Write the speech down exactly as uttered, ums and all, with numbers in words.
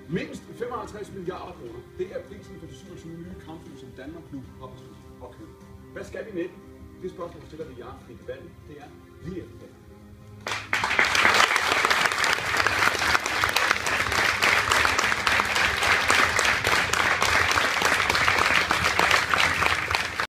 Mindst femoghalvtreds milliarder kroner. Det er prisen for de syvogtyve nye kampfly, som Danmark nu har besluttet at købe. Hvad skal vi med dem? Det spørgsmål stiller vi jer i debatten. Det er lige efter.